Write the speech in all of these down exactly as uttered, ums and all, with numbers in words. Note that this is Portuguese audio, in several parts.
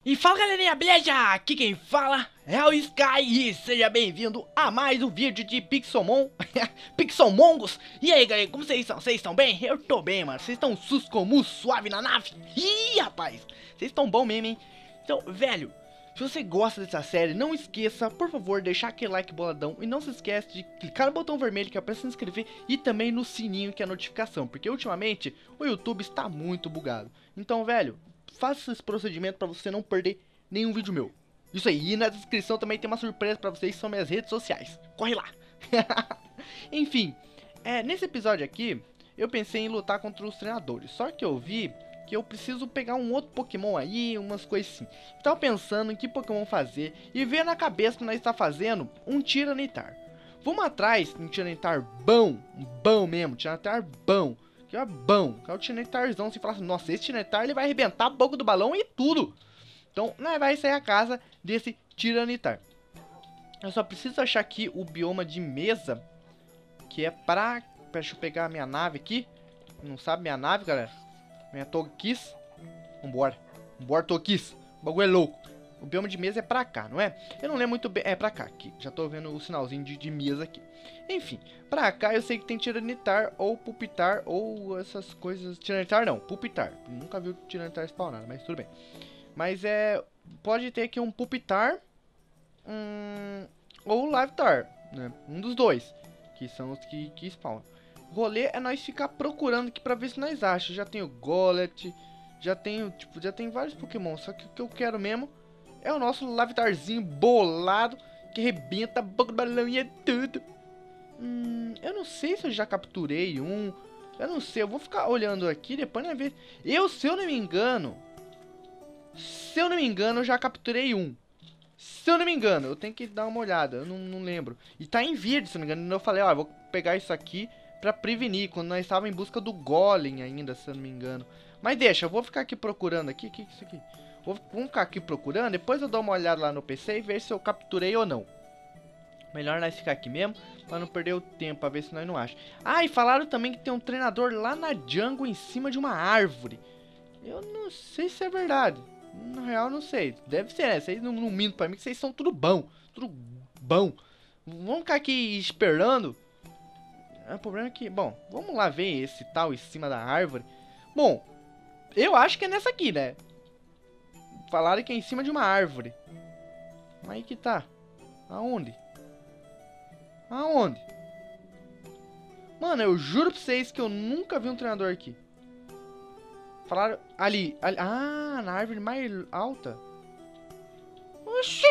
E fala galerinha, beleza? Aqui quem fala é o Sky e seja bem-vindo a mais um vídeo de Pixelmon, Pixelmongos. E aí galera, como vocês estão? Vocês estão bem? Eu tô bem, mano. Vocês estão sus como suave na nave? Ih, rapaz, vocês estão bom mesmo, hein? Então, velho, se você gosta dessa série, não esqueça, por favor, deixar aquele like boladão. E não se esqueça de clicar no botão vermelho que é pra se inscrever e também no sininho que é a notificação, porque ultimamente o YouTube está muito bugado. Então, velho, faça esse procedimento pra você não perder nenhum vídeo meu. Isso aí, e na descrição também tem uma surpresa pra vocês, que são minhas redes sociais. Corre lá! Enfim, é, nesse episódio aqui, eu pensei em lutar contra os treinadores. Só que eu vi que eu preciso pegar um outro Pokémon aí, umas coisas assim. Tava pensando em que Pokémon fazer e veio na cabeça que nós está fazendo um Tiranitar. Vamos atrás de um Tiranitar bom, bom mesmo, Tiranitar bom. Que é bom, que é o Tiranitarzão. Você fala assim, nossa, esse Tiranitar ele vai arrebentar a boca do balão e tudo. Então, nós vai sair a casa desse Tiranitar. Eu só preciso achar aqui o bioma de mesa, que é pra... Deixa eu pegar a minha nave aqui. Não sabe minha nave, galera? Minha Togekiss. Vambora. Vambora, Togekiss. O bagulho é louco. O bioma de mesa é pra cá, não é? Eu não lembro muito bem. É pra cá, aqui. Já tô vendo o sinalzinho de, de mesa aqui. Enfim, pra cá eu sei que tem Tiranitar ou Pupitar ou essas coisas. Tiranitar não, Pupitar. Nunca vi o Tiranitar spawnado, mas tudo bem. Mas é... Pode ter aqui um Pupitar hum, ou Larvitar, né? Um dos dois. Que são os que, que spawnam. O rolê é nós ficar procurando aqui pra ver se nós achamos. Já tenho Golett, já tenho, tipo, já tem vários Pokémon. Só que o que eu quero mesmo é o nosso Larvitarzinho bolado que arrebenta a boca do balão e é tudo. Hum, eu não sei se eu já capturei um. Eu não sei, eu vou ficar olhando aqui depois nós ver. Eu, se eu não me engano, se eu não me engano, eu já capturei um. Se eu não me engano, eu tenho que dar uma olhada, eu não, não lembro. E tá em verde, se eu não me engano. Eu falei, ó, eu vou pegar isso aqui pra prevenir, quando nós estávamos em busca do Golem ainda, se eu não me engano. Mas deixa, eu vou ficar aqui procurando aqui, o que é isso aqui? Vou, vamos ficar aqui procurando, depois eu dou uma olhada lá no P C e ver se eu capturei ou não. Melhor nós ficar aqui mesmo, pra não perder o tempo, pra ver se nós não achamos. Ah, e falaram também que tem um treinador lá na jungle, em cima de uma árvore. Eu não sei se é verdade. Na real, não sei. Deve ser, né? Vocês não, não mintam pra mim, que vocês são tudo bom. Tudo bom. Vamos ficar aqui esperando. O problema é que... Bom, vamos lá ver esse tal em cima da árvore. Bom, eu acho que é nessa aqui, né? Falaram que é em cima de uma árvore. Mas aí que tá. Aonde? Aonde? Mano, eu juro pra vocês que eu nunca vi um treinador aqui. Falaram... Ali, ali. Ah, na árvore mais alta. Oxi!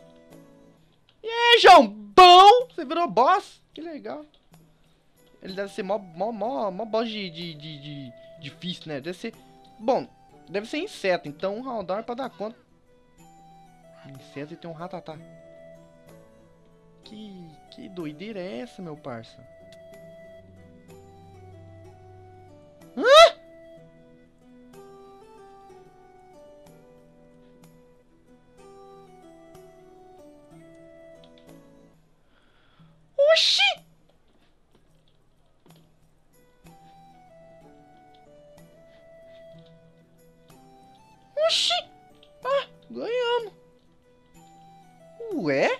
E aí, João? Bom! Você virou boss? Que legal. Ele deve ser mó, mó, mó, mó boss de, de, de, de difícil, né? Deve ser... Bom, deve ser inseto. Então um Haldor é pra dar conta. Inseto e tem um ratatá. Que, que doideira é essa, meu parça? Hã? Oxi! Oxi! Ah, ganhamos! Ué?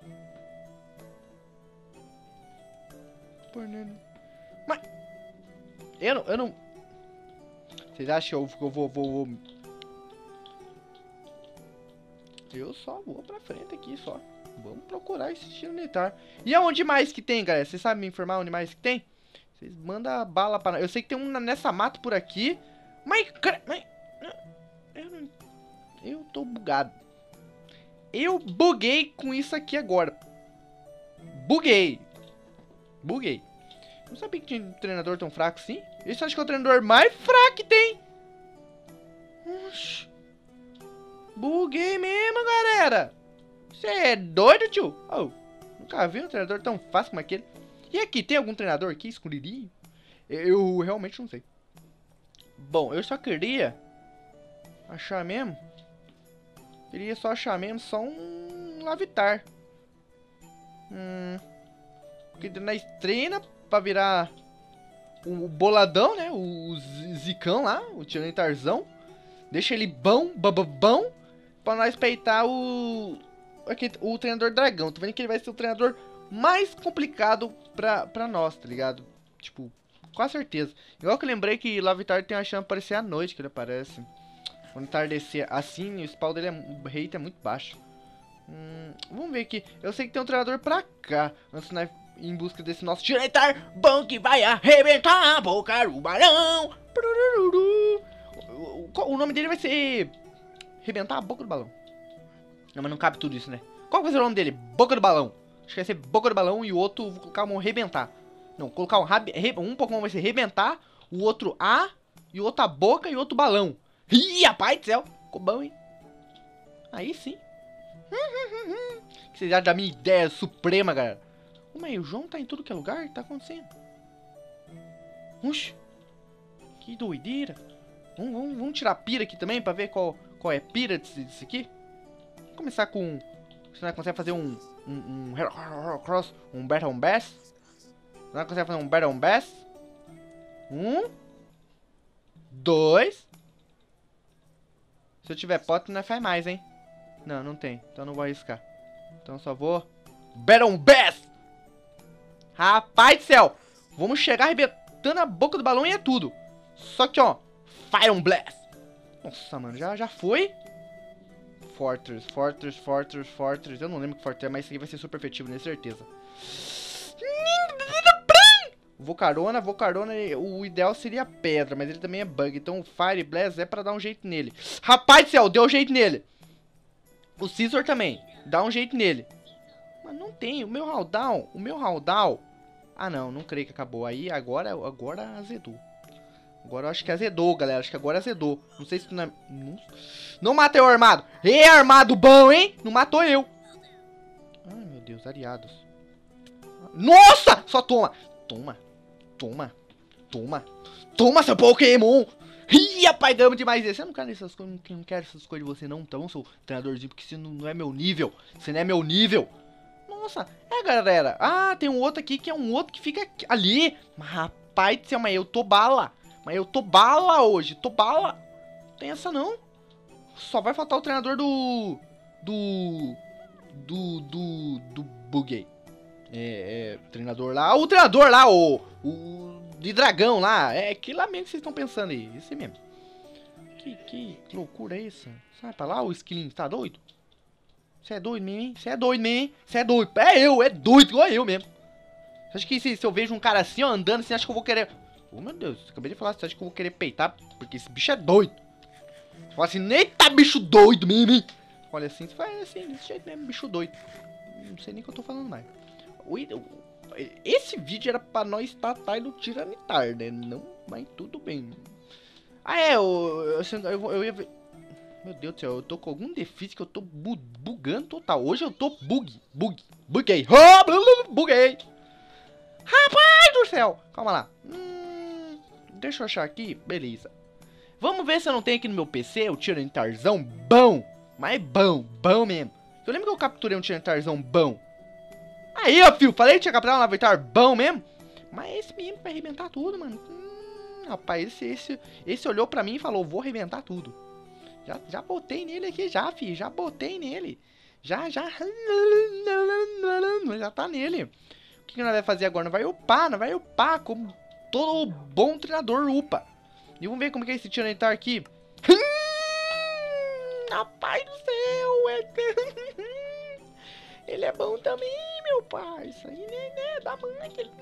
Mas... Eu não... Eu não... Vocês acham que eu vou, vou, vou... Eu só vou pra frente aqui, só. Vamos procurar esse Tiranitar. E aonde mais que tem, galera? Vocês sabem me informar onde mais que tem? Vocês mandam bala pra... Eu sei que tem um nessa mata por aqui. Mas... mas... Eu não... Eu tô bugado. Eu buguei com isso aqui agora. Buguei. Buguei. Não sabia que tinha um treinador tão fraco assim. Esse acho que é o treinador mais fraco que tem. Oxi. Buguei mesmo, galera. Você é doido, tio? Oh, nunca vi um treinador tão fácil como aquele. E aqui, tem algum treinador aqui escondidinho? Eu realmente não sei. Bom, eu só queria achar mesmo. Queria só achar mesmo só um Larvitar. Hum... Porque nós treina pra virar o boladão, né? O zicão lá, o Tiranitarzão. Deixa ele bom, bababão. pra nós peitar o... Aqui, o treinador dragão. Tô vendo que ele vai ser o treinador mais complicado pra, pra nós, tá ligado? Tipo, com a certeza. Igual que eu lembrei que Lavitar tem uma chance de aparecer à noite, que ele aparece. Quando entardecer assim, o spawn dele, é, o rate é muito baixo. Hum, vamos ver aqui. Eu sei que tem um treinador pra cá. Antes de nós ir em busca desse nosso Tyranitar bom que vai arrebentar a boca do balão. O, o, o nome dele vai ser... Arrebentar a boca do balão. Não, mas não cabe tudo isso, né? Qual vai ser o nome dele? Boca do balão. Acho que vai ser boca do balão e o outro vou colocar um arrebentar. Não, colocar um... Rabi, um Pokémon vai ser arrebentar, o outro A, e o outro a boca e o outro balão. Ih, rapaz do céu. Ficou bom, hein? Aí sim. Que vocês acham da minha ideia suprema, galera? Ô, mas o João tá em tudo que é lugar? O que tá acontecendo? Oxi. Que doideira. Vamos, vamos, vamos tirar a pira aqui também pra ver qual, qual é a pira disso, disso aqui. Vamos começar com... Você não consegue fazer um... Um... Um... Cross... Um Battle Bass. Você não consegue fazer um Battle Bass. Um... Dois... Se eu tiver pote, não faz mais, hein? Não, não tem. Então não vou arriscar. Então só vou... Battle Bass! Rapaz do céu! Vamos chegar arrebentando a boca do balão e é tudo. Só que, ó... Fire Blast! Nossa, mano, já, já foi? Fortress, Fortress, Fortress, Fortress... Eu não lembro que Fortress é, mas isso aqui vai ser super efetivo, né? Certeza. Vou carona, vou carona, o ideal seria pedra, mas ele também é bug, então o Fire Blast é pra dar um jeito nele. Rapaz do céu, deu um jeito nele. O Scizor também, dá um jeito nele. Mas não tem, o meu Howdown, o meu Howdown... Ah não, não creio que acabou, aí agora, agora azedou. Agora eu acho que azedou, galera, acho que agora azedou. Não sei se tu não é... Não, não matei o armado. Ei, armado bom, hein? Não matou eu. Ai, meu Deus, ariados. Nossa, só toma. Toma. Toma, toma, toma seu Pokémon! Ih, rapaz, damos demais esse. Eu não quero essas coisas, não quero essas coisas de você não, então, seu treinadorzinho, porque você não, não é meu nível. Você não é meu nível. Nossa, é, galera. Ah, tem um outro aqui que é um outro que fica aqui, ali. Mas, rapaz do céu, mas eu tô bala. Mas eu tô bala hoje, tô bala. Não tem essa não. Só vai faltar o treinador do... Do... Do... Do... Do Bugay. É, é, treinador lá, o treinador lá, o, o de dragão lá, é aquilo lá mesmo que vocês estão pensando aí, esse mesmo. Que, que loucura é essa? Sai pra lá, o Skilling, tá doido? Você é doido mesmo, hein? Você é doido mesmo, hein? Você é doido, é eu, é doido, igual eu mesmo. Você acha que se, se eu vejo um cara assim, ó, andando assim, acho que eu vou querer... Oh, meu Deus, acabei de falar, você acha que eu vou querer peitar? Porque esse bicho é doido. Você fala assim, eita, bicho doido mesmo, hein? Olha assim, você faz assim, desse jeito mesmo, bicho doido. Não sei nem o que eu tô falando mais. Esse vídeo era pra nós estar no Tyranitar, né? Não, mas tudo bem. Ah, é, eu, eu, eu, eu ia ver... Meu Deus do céu, eu tô com algum defeito que eu tô bu bugando total. Hoje eu tô bug, bug, buguei. Oh, buguei. Rapaz do céu. Calma lá. Hum, deixa eu achar aqui. Beleza. Vamos ver se eu não tenho aqui no meu P C o Tyranitarzão bom. Mas bom, bom mesmo. Eu lembro que eu capturei um Tyranitarzão bom. Aí, ó, filho, falei que tinha capturado um Lavitar bom mesmo. Mas esse mesmo vai arrebentar tudo, mano. Hum, rapaz, esse, esse, esse olhou pra mim e falou, vou arrebentar tudo. Já, já botei nele aqui, já, filho. Já botei nele. Já, já. Já tá nele. O que, que nós vai fazer agora? Não vai upar, não vai upar. Como todo bom treinador upa. E vamos ver como que é esse Tyranitar aqui. Hum, rapaz do céu. É... Ele é bom também, meu pai. Isso aí, né, né, da mãe.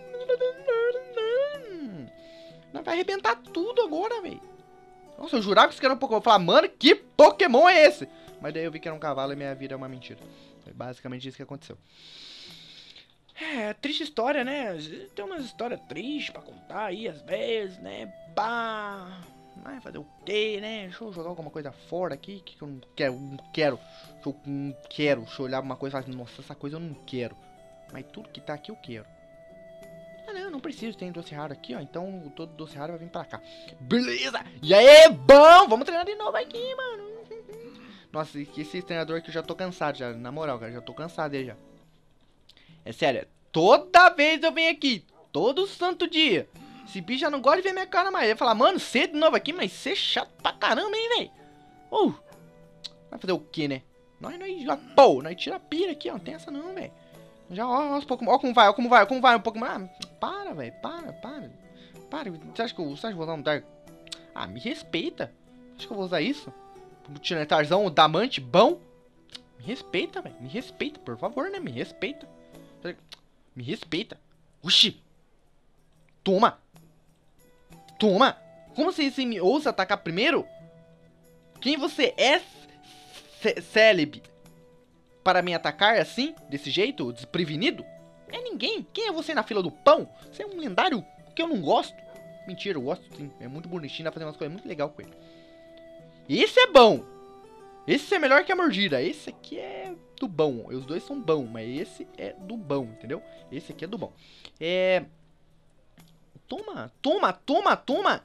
Nós vai arrebentar tudo agora, velho. Nossa, eu jurava que isso era um Pokémon. Eu falava, mano, que Pokémon é esse? Mas daí eu vi que era um cavalo e minha vida é uma mentira. Foi basicamente isso que aconteceu. É, triste história, né? Tem umas histórias tristes pra contar aí, às vezes, né? Pá... Vai fazer o quê, né? Deixa eu jogar alguma coisa fora aqui, que eu não quero, não quero. Deixa eu, não quero. Deixa eu olhar uma coisa e falar, nossa, essa coisa eu não quero. Mas tudo que tá aqui eu quero. Ah, não, não preciso. Tem doce raro aqui, ó. Então todo doce raro vai vir pra cá. Beleza! E aí, bom! Vamos treinar de novo aqui, mano. Nossa, esse treinador aqui eu já tô cansado, já. Na moral, cara, já tô cansado aí já. É sério, toda vez eu venho aqui, todo santo dia. Esse bicho já não gosta de ver minha cara mais. Ele fala, mano, você de novo aqui, mas você é chato pra caramba, hein, velho. Uh, Vai fazer o quê, né? Nós, nós, já, pô, nós tira a pira aqui, ó. Não tem essa não, velho. Já, ó, ó, ó como vai, ó como vai, ó como vai, um pouco mais. Ah, para, velho, para, para. Para, você acha que eu, você acha que eu vou dar um Dark? Ah, me respeita. Acho que eu vou usar isso? Um Tinetarzão, Damante, bom. Me respeita, velho. Me respeita, por favor, né? Me respeita. Me respeita. Oxi. Toma. Toma. Como você, você me ousa atacar primeiro? Quem você é, célebre, para me atacar assim, desse jeito, desprevenido? É ninguém. Quem é você na fila do pão? Você é um lendário que eu não gosto. Mentira, eu gosto sim. É muito bonitinho, dá pra fazer umas coisas muito legais com ele. Esse é bom. Esse é melhor que a mordida. Esse aqui é do bom. Os dois são bons, mas esse é do bom, entendeu? Esse aqui é do bom. É... Toma, toma, toma, toma.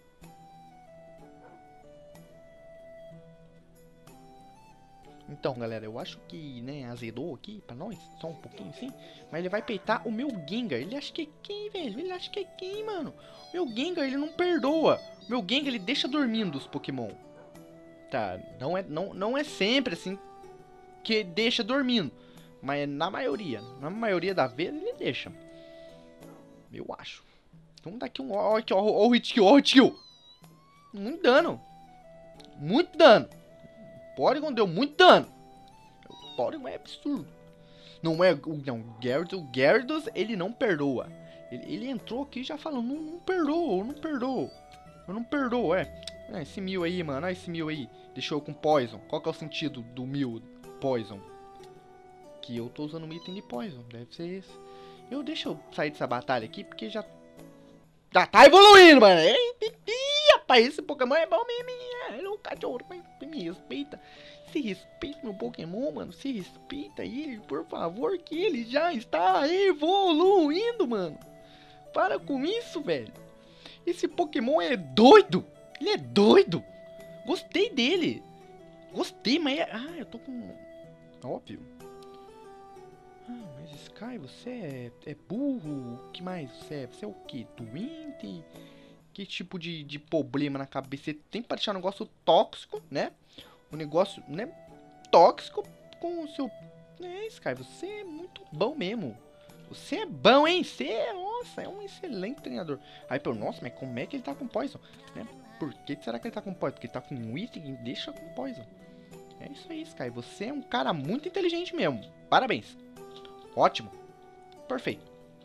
Então, galera, eu acho que, né, azedou aqui pra nós, só um pouquinho assim. Mas ele vai peitar o meu Gengar. Ele acha que é quem, velho? Ele acha que é quem, mano? O meu Gengar, ele não perdoa. O meu Gengar, ele deixa dormindo os Pokémon. Tá, não é, não, não é sempre assim que deixa dormindo. Mas na maioria, na maioria da vez, ele deixa. Eu acho. Vamos dar aqui um... Ó, aqui, ó, ó o hit kill, ó o hit kill. Muito dano. Muito dano. Porygon deu muito dano. O Porygon é absurdo. Não é... Não, o Gyarados, o Gyarados, ele não perdoa. Ele, ele entrou aqui já falando, não, não perdoa, eu não perdoo. Eu não perdoo, é. é. Esse Mil aí, mano, olha esse Mil aí. Deixou eu com Poison. Qual que é o sentido do Mil Poison? Que eu tô usando um item de Poison, deve ser esse. Eu deixa eu sair dessa batalha aqui, porque já... Já tá evoluindo, mano. Ei, rapaz, esse Pokémon é bom mesmo. Ele é um cachorro, mas me respeita. Se respeita meu Pokémon, mano. Se respeita ele, por favor, que ele já está evoluindo, mano. Para com isso, velho. Esse Pokémon é doido. Ele é doido. Gostei dele. Gostei, mas é... Ah, eu tô com... Óbvio. Ah, mas Sky, você é, é burro? O que mais você é? Você é o que? Doente? Que tipo de, de problema na cabeça você tem pra deixar um negócio tóxico, né? Um negócio, né? Tóxico com o seu... É, Sky, você é muito bom mesmo. Você é bom, hein? Você é, nossa, é um excelente treinador. Aí, pô, nossa, mas como é que ele tá com Poison? Né? Por que será que ele tá com Poison? Porque ele tá com um item e deixa com Poison. É isso aí, Sky. Você é um cara muito inteligente mesmo. Parabéns. Ótimo. Perfeito.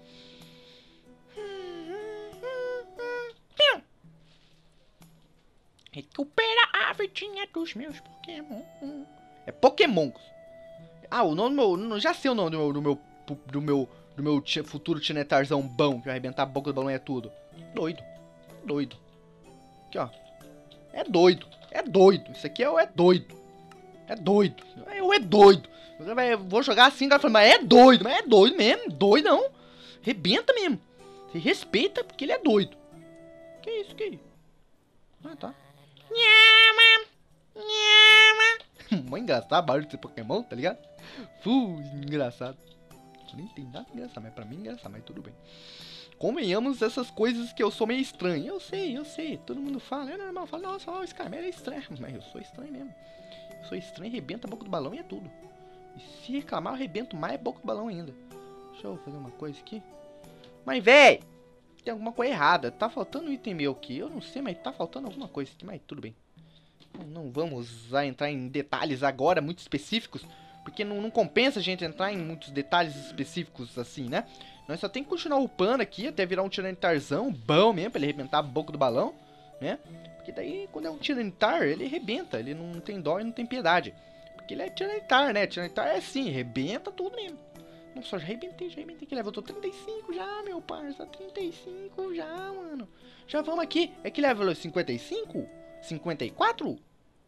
Recupera a vidinha dos meus Pokémon. É Pokémon. Ah, o nome do meu... Já sei o nome do meu... Do meu, do meu, do meu futuro Tinetarzão bom. Que vai arrebentar a boca do balão e é tudo. Doido. Doido. Aqui, ó. É doido. É doido. Isso aqui é o é doido. É doido. Eu é doido. Eu vou jogar assim, o cara fala, mas é doido. Mas é doido mesmo. Doido não. Rebenta mesmo. Você respeita porque ele é doido. Que isso, que isso? Ah, tá. Nhama. Nhama. Mó engraçado barulho desse Pokémon, tá ligado? Fuh, engraçado. Nem tem nada engraçado, mas pra mim é engraçado, mas tudo bem. Convenhamos essas coisas que eu sou meio estranho. Eu sei, eu sei. Todo mundo fala, é normal. Fala, nossa, ó, esse cara é estranho. Mas eu sou estranho mesmo. Eu sou estranho, arrebenta a boca do balão e é tudo. E se reclamar, eu arrebento mais a boca do balão ainda. Deixa eu fazer uma coisa aqui. Mas, véi, tem alguma coisa errada. Tá faltando um item meu aqui. Eu não sei, mas tá faltando alguma coisa aqui. Mas tudo bem. Não vamos entrar em detalhes agora, muito específicos. Porque não, não compensa a gente entrar em muitos detalhes específicos assim, né? Nós só tem que continuar upando aqui até virar um Tiranitarzão bom mesmo, pra ele arrebentar a boca do balão, né? Porque daí, quando é um Tiranitar, ele arrebenta, ele não tem dó e não tem piedade. Porque ele é Tiranitar, né? Tiranitar é assim, arrebenta tudo mesmo. Nossa, já arrebentei, já arrebentei. Que level? Eu tô trinta e cinco já, meu parça. trinta e cinco já, mano. Já vamos aqui. É que level é cinquenta e cinco? cinquenta e quatro?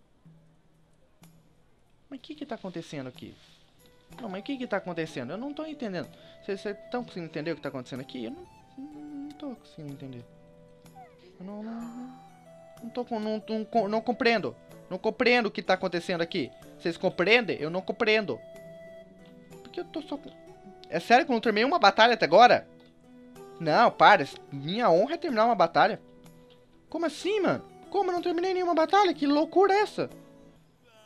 Mas o que que tá acontecendo aqui? Não, mas o que que tá acontecendo? Eu não tô entendendo. Vocês estão conseguindo entender o que tá acontecendo aqui? Eu não, não tô conseguindo entender. Eu não, não, não tô com, não, não, não compreendo. Não compreendo o que tá acontecendo aqui. Vocês compreendem? Eu não compreendo. Porque eu tô só... É sério que eu não terminei uma batalha até agora? Não, para. Minha honra é terminar uma batalha. Como assim, mano? Como eu não terminei nenhuma batalha? Que loucura é essa?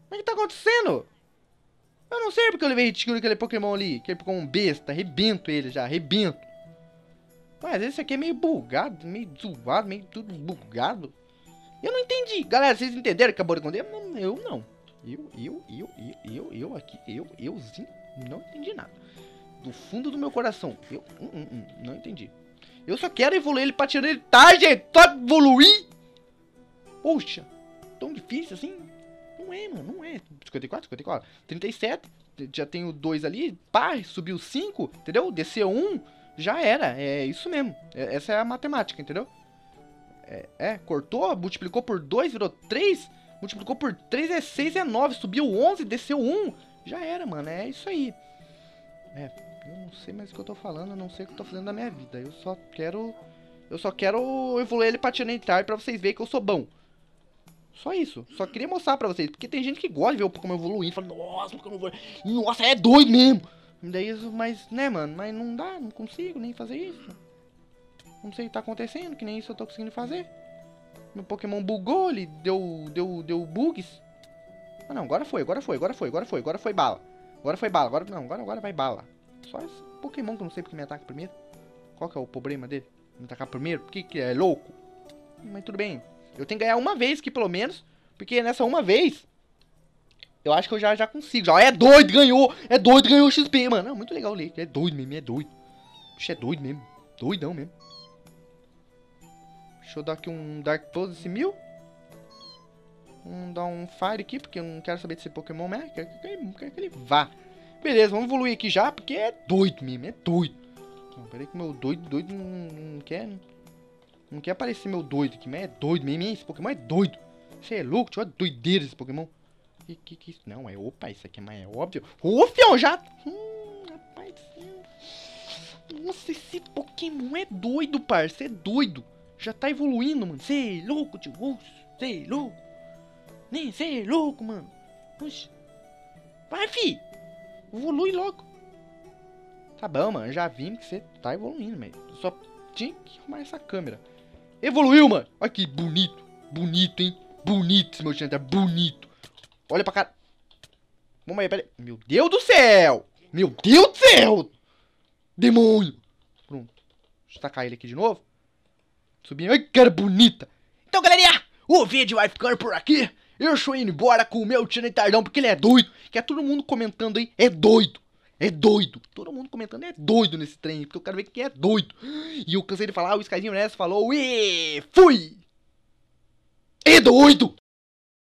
O que tá acontecendo? Eu não sei porque eu levei retiro naquele Pokémon ali. Aquele Pokémon besta. Arrebento ele já, arrebento. Mas esse aqui é meio bugado, meio zoado, meio tudo bugado. Eu não entendi. Galera, vocês entenderam que acabou de acontecer? Eu não. Eu, eu, eu, eu, eu, eu aqui, eu, euzinho, não entendi nada. Do fundo do meu coração. Eu, hum, hum, hum, não entendi. Eu só quero evoluir ele pra tirar ele. Tá, gente? Só evoluir? Poxa, tão difícil assim? Não é, mano, não é. cinquenta e quatro, cinquenta e quatro, trinta e sete. Já tenho dois ali. Pá, subiu cinco, entendeu? Desceu um. Já era, é isso mesmo. É, essa é a matemática, entendeu? É, é, cortou, multiplicou por dois, virou três. Multiplicou por três é seis, é nove. Subiu onze, desceu um. Já era, mano, é isso aí. É, eu não sei mais o que eu tô falando, eu não sei o que eu tô fazendo da minha vida. Eu só quero... Eu só quero evoluir ele pra Tyranitar pra vocês verem que eu sou bom. Só isso. Só queria mostrar pra vocês. Porque tem gente que gosta de ver o Pokémon evoluindo. Fala, nossa, Pokémon evoluindo. Nossa, é doido mesmo. Daí, mas, né, mano, mas não dá, não consigo nem fazer isso. Não sei o que tá acontecendo, que nem isso eu tô conseguindo fazer. Meu Pokémon bugou, ele deu, deu, deu bugs. Ah, não, agora foi, agora foi, agora foi, agora foi, agora foi bala. Agora foi bala, agora não, agora, agora vai bala. Só esse Pokémon que eu não sei porque me ataca primeiro. Qual que é o problema dele? Me atacar primeiro? Por que que é louco? Mas tudo bem. Eu tenho que ganhar uma vez aqui, pelo menos. Porque nessa uma vez... Eu acho que eu já, já consigo. Já é doido, ganhou. É doido, ganhou o X P, mano. Não, muito legal ler. É doido mesmo, é doido. Bicho, é doido mesmo. Doidão mesmo. Deixa eu dar aqui um Dark Pose esse mil. Vamos dar um Fire aqui, porque eu não quero saber desse Pokémon, né? Quero que ele, quero que ele vá. Beleza, vamos evoluir aqui já, porque é doido mesmo, é doido. Não, peraí que meu doido, doido não, não quer... Não, não quer aparecer meu doido aqui, mas é doido mesmo, hein? Esse Pokémon é doido. Você é louco, deixa eu ver a doideira desse Pokémon. Que, que, que isso? Não, é... Opa, isso aqui é mais óbvio. Ô, fião, já... Hum, rapaz... Nossa, esse Pokémon é doido, parça. É doido. Já tá evoluindo, mano. Cê é louco, tio. Cê é louco. Nem cê é louco, mano. Oxi. Vai, fi. Evolui logo. Tá bom, mano. Já vimos que você tá evoluindo, mas só tinha que arrumar essa câmera. Evoluiu, mano. Olha que bonito. Bonito, hein? Bonito esse meu Tyranitar. Bonito. Olha pra cá. Vamos aí, pera aí. Meu Deus do céu. Meu Deus do céu. Demônio. Pronto. Deixa eu tacar ele aqui de novo. Subir. Ai, cara bonita. Então, galerinha, o vídeo vai ficando por aqui. Eu estou indo embora com o meu Tyranitar, porque ele é doido. Que é todo mundo comentando aí. É doido. É doido. Todo mundo comentando é doido nesse trem. Porque eu quero ver quem é doido. E eu cansei de falar. O Skyzinho nessa falou. E fui. É doido.